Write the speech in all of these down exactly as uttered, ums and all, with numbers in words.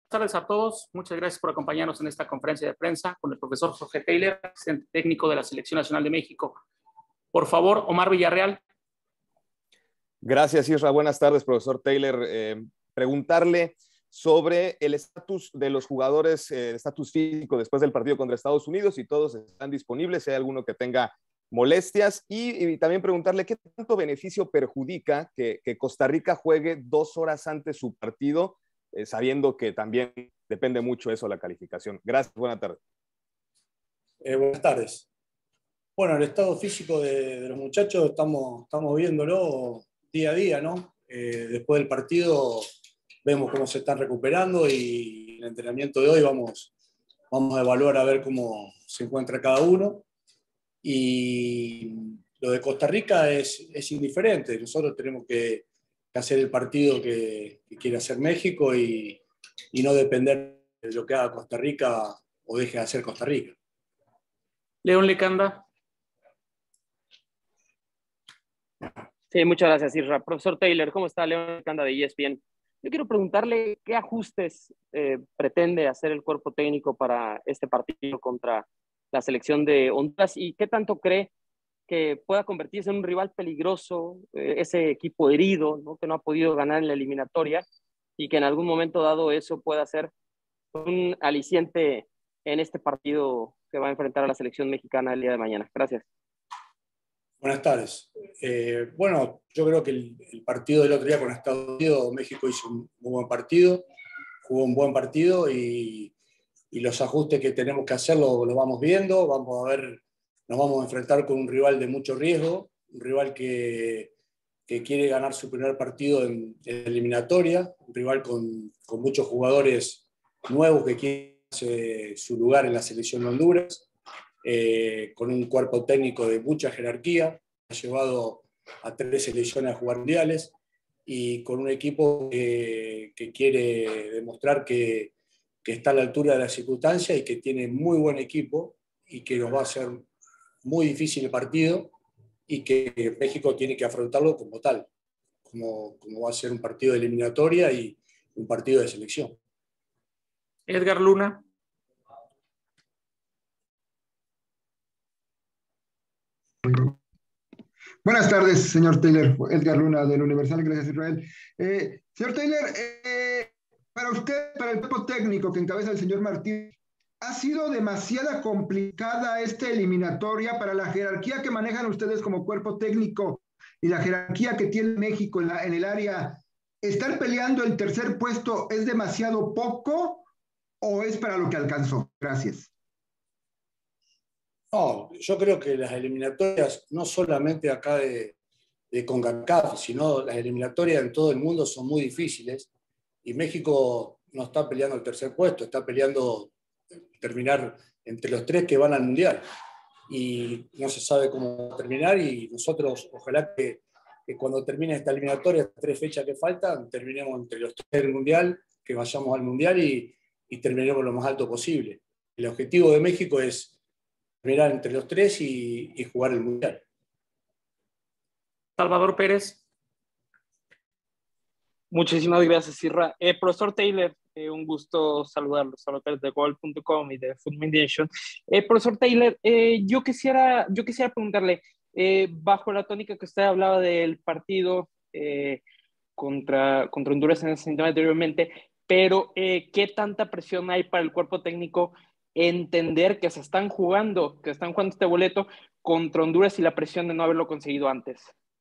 Buenas tardes a todos. Muchas gracias por acompañarnos en esta conferencia de prensa con el profesor Jorge Taylor, asistente técnico de la Selección Nacional de México. Por favor, Omar Villarreal. Gracias, Isra. Buenas tardes, profesor Taylor. Eh, preguntarle sobre el estatus de los jugadores, el eh, estatus físico después del partido contra Estados Unidos, si todos están disponibles, si hay alguno que tenga molestias, y, y también preguntarle qué tanto beneficio perjudica que, que Costa Rica juegue dos horas antes su partido, eh, sabiendo que también depende mucho eso de la calificación. Gracias, buenas tardes. Eh, buenas tardes. Bueno, el estado físico de, de los muchachos estamos, estamos viéndolo día a día, ¿no? Eh, después del partido vemos cómo se están recuperando y en el entrenamiento de hoy vamos, vamos a evaluar a ver cómo se encuentra cada uno. Y lo de Costa Rica es, es indiferente. Nosotros tenemos que, que hacer el partido que, que quiere hacer México y, y no depender de lo que haga Costa Rica o deje de hacer Costa Rica. León Lecanda. Sí, muchas gracias, Isra. Profesor Taylor, ¿cómo está? León Lecanda de E S P N. Yo quiero preguntarle qué ajustes eh, pretende hacer el cuerpo técnico para este partido contra la selección de Honduras y qué tanto cree que pueda convertirse en un rival peligroso, eh, ese equipo herido, ¿no? Que no ha podido ganar en la eliminatoria y que en algún momento dado eso pueda ser un aliciente en este partido que va a enfrentar a la selección mexicana el día de mañana. Gracias. Buenas tardes. Eh, bueno, yo creo que el, el partido del otro día con Estados Unidos, México hizo un muy buen partido, jugó un buen partido y, y los ajustes que tenemos que hacer lo, lo vamos viendo. Vamos a ver, nos vamos a enfrentar con un rival de mucho riesgo, un rival que, que quiere ganar su primer partido en, en eliminatoria, un rival con, con muchos jugadores nuevos que quieren hacer su lugar en la selección de Honduras. Eh, con un cuerpo técnico de mucha jerarquía, ha llevado a tres selecciones a jugar mundiales y con un equipo que, que quiere demostrar que, que está a la altura de las circunstancias y que tiene muy buen equipo y que nos va a hacer muy difícil el partido y que México tiene que afrontarlo como tal, como, como va a ser un partido de eliminatoria y un partido de selección. Edgar Luna. Buenas tardes, señor Taylor. Edgar Luna, del Universal. Gracias, Israel. Eh, señor Taylor, eh, para usted, para el cuerpo técnico que encabeza el señor Martín, ¿ha sido demasiada complicada esta eliminatoria para la jerarquía que manejan ustedes como cuerpo técnico y la jerarquía que tiene México en, la, en el área? ¿Estar peleando el tercer puesto es demasiado poco o es para lo que alcanzó? Gracias. No, yo creo que las eliminatorias, no solamente acá de, de CONCACAF, sino las eliminatorias en todo el mundo son muy difíciles y México no está peleando el tercer puesto, está peleando terminar entre los tres que van al Mundial y no se sabe cómo terminar y nosotros ojalá que, que cuando termine esta eliminatoria, estas tres fechas que faltan, terminemos entre los tres del Mundial, que vayamos al Mundial y, y terminemos lo más alto posible. El objetivo de México es mirar entre los tres y, y jugar el Mundial. Salvador Pérez. Muchísimas gracias, Isra. Eh, profesor Taylor, eh, un gusto saludarlo. Salvador Pérez de Gol punto com y de Football Nation. Eh, profesor Taylor, eh, yo, quisiera, yo quisiera preguntarle, eh, bajo la tónica que usted hablaba del partido eh, contra, contra Honduras en el sentido anteriormente, pero eh, ¿qué tanta presión hay para el cuerpo técnico entender que se están jugando, que están jugando este boleto contra Honduras y la presión de no haberlo conseguido antes?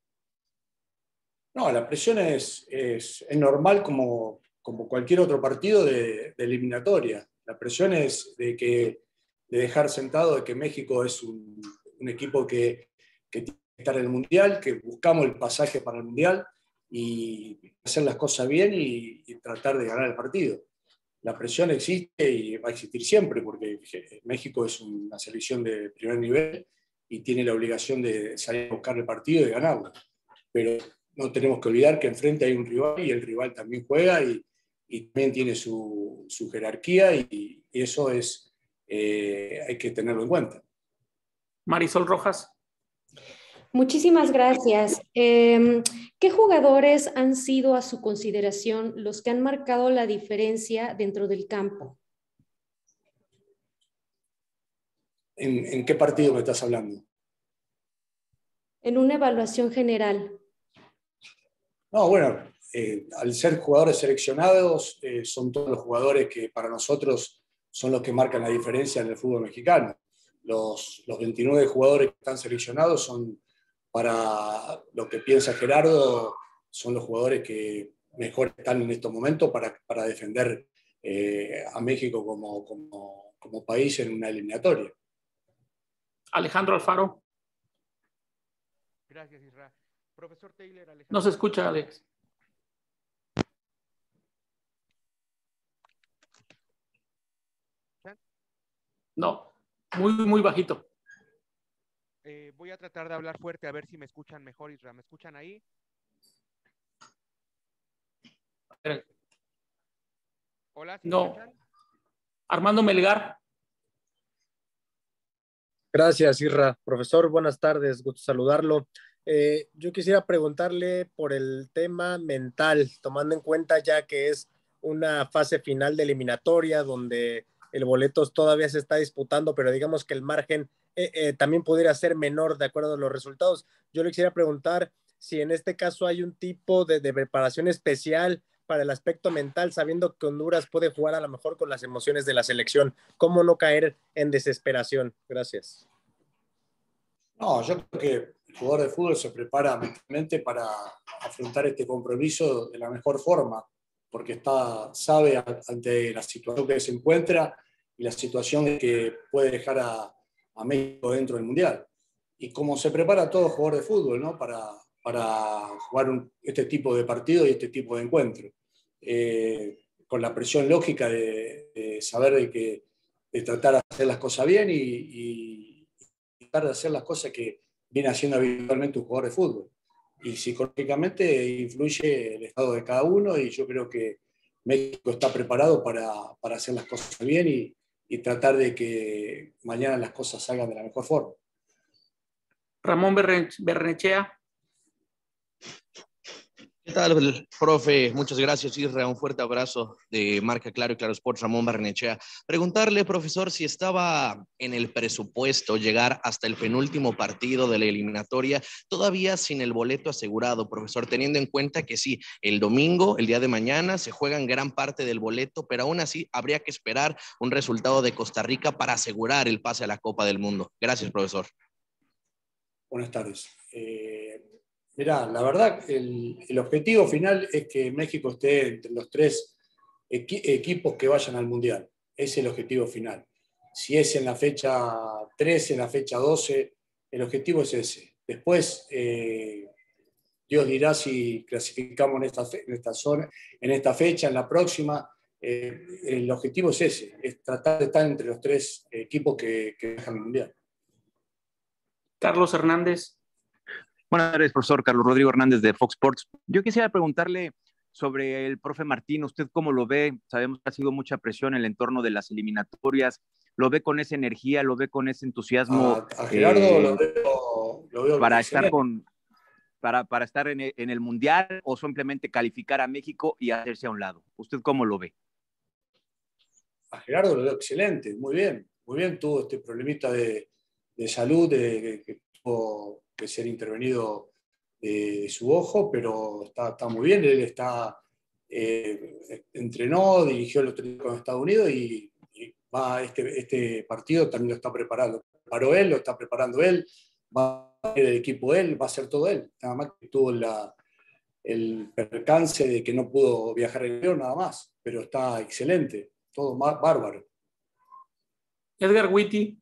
No, la presión es, es, es normal como, como cualquier otro partido de, de eliminatoria. La presión es de, que, de dejar sentado de que México es un, un equipo que, que tiene que estar en el Mundial, que buscamos el pasaje para el Mundial y hacer las cosas bien y, y tratar de ganar el partido. La presión existe y va a existir siempre porque México es una selección de primer nivel y tiene la obligación de salir a buscar el partido y ganarlo. Pero no tenemos que olvidar que enfrente hay un rival y el rival también juega y, y también tiene su, su jerarquía y, y eso es, eh, hay que tenerlo en cuenta. Marisol Rojas. Muchísimas gracias. Eh, ¿Qué jugadores han sido a su consideración los que han marcado la diferencia dentro del campo? ¿En, en qué partido me estás hablando? En una evaluación general. No, bueno, eh, al ser jugadores seleccionados, eh, son todos los jugadores que para nosotros son los que marcan la diferencia en el fútbol mexicano. Los, los veintinueve jugadores que están seleccionados son, para lo que piensa Gerardo, son los jugadores que mejor están en estos momentos para, para defender eh, a México como, como, como país en una eliminatoria. Alejandro Alfaro. Gracias, Isra. Profesor Taylor, Alejandro. No se escucha, Alex. No, muy, muy bajito. Eh, voy a tratar de hablar fuerte a ver si me escuchan mejor, Isra. ¿Me escuchan ahí? Hola, ¿sí no. me escuchan? Armando Melgar. Gracias, Isra. Profesor, buenas tardes, gusto saludarlo. Eh, yo quisiera preguntarle por el tema mental, tomando en cuenta ya que es una fase final de eliminatoria donde el boleto todavía se está disputando, pero digamos que el margen eh, eh, también pudiera ser menor de acuerdo a los resultados. Yo le quisiera preguntar si en este caso hay un tipo de, de preparación especial para el aspecto mental, sabiendo que Honduras puede jugar a lo mejor con las emociones de la selección. ¿Cómo no caer en desesperación? Gracias. No, yo creo que el jugador de fútbol se prepara mentalmente para afrontar este compromiso de la mejor forma, porque está, sabe ante la situación que se encuentra y la situación que puede dejar a, a México dentro del Mundial. Y como se prepara todo jugador de fútbol, ¿no? para, para jugar un, este tipo de partido y este tipo de encuentro. Eh, con la presión lógica de, de saber de, que, de tratar de hacer las cosas bien y, y tratar de hacer las cosas que viene haciendo habitualmente un jugador de fútbol. Y psicológicamente influye el estado de cada uno y yo creo que México está preparado para, para hacer las cosas bien y, y tratar de que mañana las cosas salgan de la mejor forma. Ramón Berrenechea. ¿Qué tal, profe? Muchas gracias, Isra. Un fuerte abrazo de Marca Claro y Claro Sports, Ramón Barnechea. Preguntarle, profesor, si estaba en el presupuesto llegar hasta el penúltimo partido de la eliminatoria, todavía sin el boleto asegurado, profesor, teniendo en cuenta que sí, el domingo, el día de mañana, se juegan gran parte del boleto, pero aún así habría que esperar un resultado de Costa Rica para asegurar el pase a la Copa del Mundo. Gracias, profesor. Buenas tardes. Eh... Mirá, la verdad, el, el objetivo final es que México esté entre los tres equi equipos que vayan al Mundial. Ese es el objetivo final. Si es en la fecha trece, en la fecha doce, el objetivo es ese. Después, eh, Dios dirá si clasificamos en esta, fe, en esta zona, en esta fecha, en la próxima. Eh, el objetivo es ese, es tratar de estar entre los tres equipos que, que viajan al Mundial. Carlos Hernández. Buenas tardes, profesor Carlos Rodrigo Hernández de Fox Sports. Yo quisiera preguntarle sobre el profe Martín. ¿Usted cómo lo ve? Sabemos que ha sido mucha presión en el entorno de las eliminatorias. ¿Lo ve con esa energía? ¿Lo ve con ese entusiasmo? A, a Gerardo eh, lo veo, lo veo para estar con para, para estar en el, en el Mundial o simplemente calificar a México y hacerse a un lado. ¿Usted cómo lo ve? A Gerardo lo veo excelente, muy bien. Muy bien, tuvo este problemita de, de salud de, que tuvo que ser intervenido de, de su ojo, pero está, está muy bien. Él está, eh, entrenó, dirigió el otro día con Estados Unidos y, y va este, este partido también lo está preparando. Preparó él, lo está preparando él, va a ser el equipo él, va a hacer todo él. Nada más que tuvo la, el percance de que no pudo viajar en avión, nada más, pero está excelente, todo bárbaro. Edgar Whitty.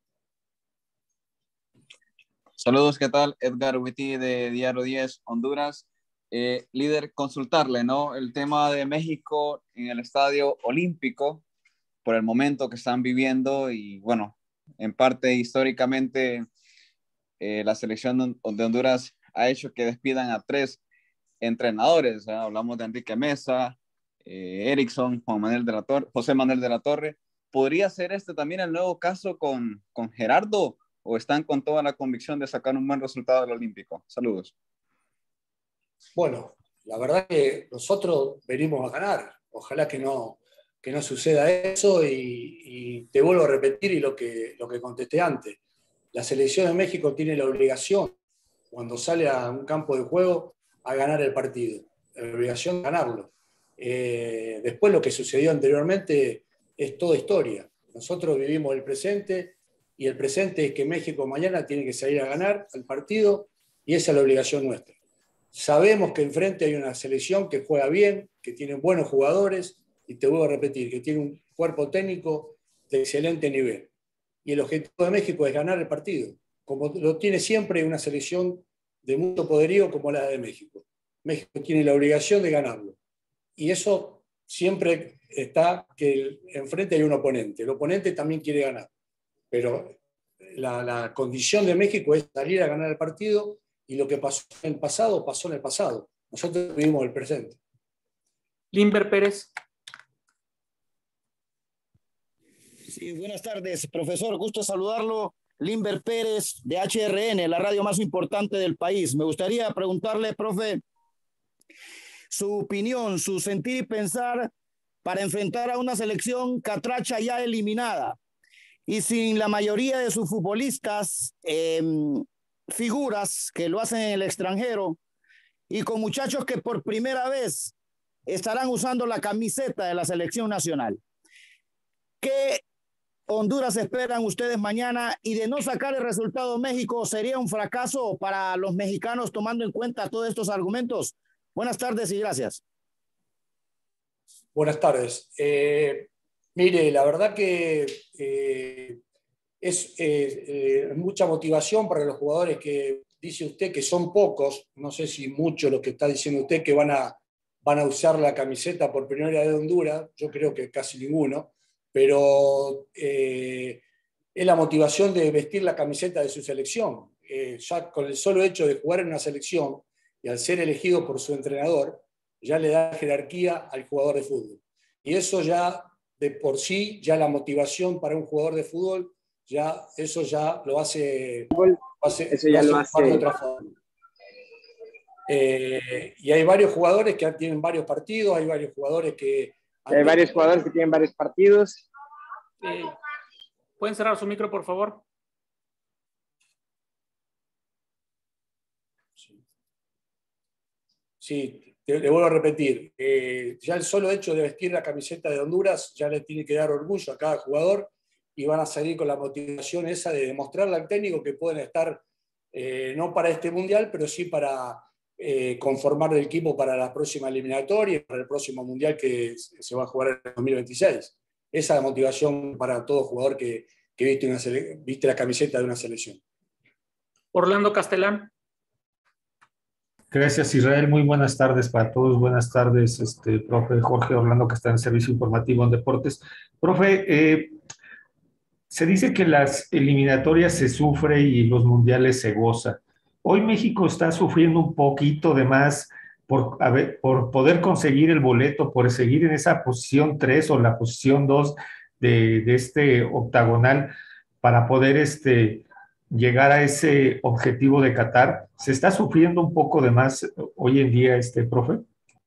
Saludos, ¿qué tal? Edgar Whitty de Diario diez, Honduras. Eh, líder, consultarle, ¿no? El tema de México en el Estadio Olímpico, por el momento que están viviendo y, bueno, en parte históricamente eh, la selección de Honduras ha hecho que despidan a tres entrenadores. ¿eh? Hablamos de Enrique Mesa, eh, Erickson, Juan Manuel de la Torre, José Manuel de la Torre. ¿Podría ser este también el nuevo caso con, con Gerardo? o están con toda la convicción de sacar un buen resultado del Olímpico? Saludos. Bueno, la verdad que nosotros venimos a ganar. Ojalá que no, que no suceda eso y, y te vuelvo a repetir y lo que, lo que contesté antes. La selección de México tiene la obligación, cuando sale a un campo de juego, a ganar el partido. La obligación de ganarlo. Eh, después lo que sucedió anteriormente es toda historia. Nosotros vivimos el presente y el presente es que México mañana tiene que salir a ganar el partido y esa es la obligación nuestra. Sabemos que enfrente hay una selección que juega bien, que tiene buenos jugadores y te vuelvo a repetir, que tiene un cuerpo técnico de excelente nivel. Y el objetivo de México es ganar el partido, como lo tiene siempre una selección de mucho poderío como la de México. México tiene la obligación de ganarlo. Y eso siempre está que el, enfrente hay un oponente. El oponente también quiere ganar. Pero la, la condición de México es salir a ganar el partido y lo que pasó en el pasado, pasó en el pasado. Nosotros vivimos el presente. Limber Pérez. Sí, buenas tardes, profesor. Gusto saludarlo. Limber Pérez, de H R N, la radio más importante del país. Me gustaría preguntarle, profe, su opinión, su sentir y pensar para enfrentar a una selección catracha ya eliminada y sin la mayoría de sus futbolistas, eh, figuras que lo hacen en el extranjero y con muchachos que por primera vez estarán usando la camiseta de la selección nacional. ¿Qué Honduras esperan ustedes mañana? Y de no sacar el resultado México, ¿sería un fracaso para los mexicanos tomando en cuenta todos estos argumentos? Buenas tardes y gracias. Buenas tardes. Eh, mire, la verdad que eh, es eh, eh, mucha motivación para los jugadores que dice usted que son pocos, no sé si mucho lo que está diciendo usted, que van a, van a usar la camiseta por primera vez de Honduras, yo creo que casi ninguno, pero eh, es la motivación de vestir la camiseta de su selección. Eh, ya con el solo hecho de jugar en una selección y al ser elegido por su entrenador, ya le da jerarquía al jugador de fútbol. Y eso ya, de por sí, ya la motivación para un jugador de fútbol, ya eso ya lo hace, lo hace, eso ya lo lo hace de hace. otra forma. Eh, y hay varios jugadores que tienen varios partidos, hay varios jugadores que... Hay varios jugadores que tienen varios partidos. Eh, ¿Pueden cerrar su micro, por favor? Sí, te, le vuelvo a repetir. Eh, ya el solo hecho de vestir la camiseta de Honduras ya le tiene que dar orgullo a cada jugador y van a salir con la motivación esa de demostrarle al técnico que pueden estar, eh, no para este mundial, pero sí para eh, conformar el equipo para la próxima eliminatoria y para el próximo mundial que se va a jugar en dos mil veintiséis. Esa es la motivación para todo jugador que, que viste, una sele- viste la camiseta de una selección. Orlando Castelán. Gracias, Israel. Muy buenas tardes para todos. Buenas tardes, este, profe Jorge Orlando, que está en Servicio Informativo en Deportes. Profe, eh, se dice que las eliminatorias se sufre y los mundiales se goza. Hoy México está sufriendo un poquito de más por, a ver, por poder conseguir el boleto, por seguir en esa posición tres o la posición dos de, de este octagonal para poder este, llegar a ese objetivo de Qatar. ¿Se está sufriendo un poco de más hoy en día, este, profe?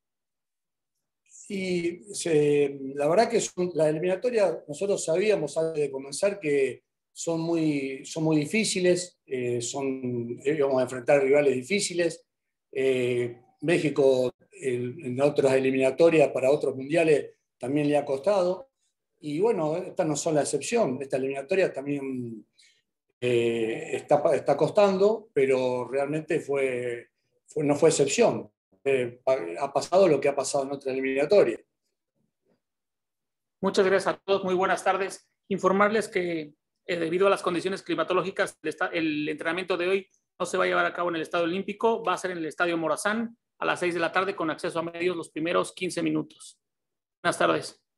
Y se, la verdad que son, la eliminatoria, nosotros sabíamos antes de comenzar que son muy, son muy difíciles, eh, son, íbamos a enfrentar rivales difíciles. Eh, México en, en otras eliminatorias para otros mundiales también le ha costado. Y bueno, estas no son la excepción. Esta eliminatoria también eh, está, está costando, pero realmente fue, fue, no fue excepción. Eh, ha pasado lo que ha pasado en otra eliminatoria. Muchas gracias a todos, muy buenas tardes. Informarles que eh, debido a las condiciones climatológicas, el, el entrenamiento de hoy no se va a llevar a cabo en el Estadio Olímpico, va a ser en el Estadio Morazán a las seis de la tarde con acceso a medios los primeros quince minutos. Buenas tardes.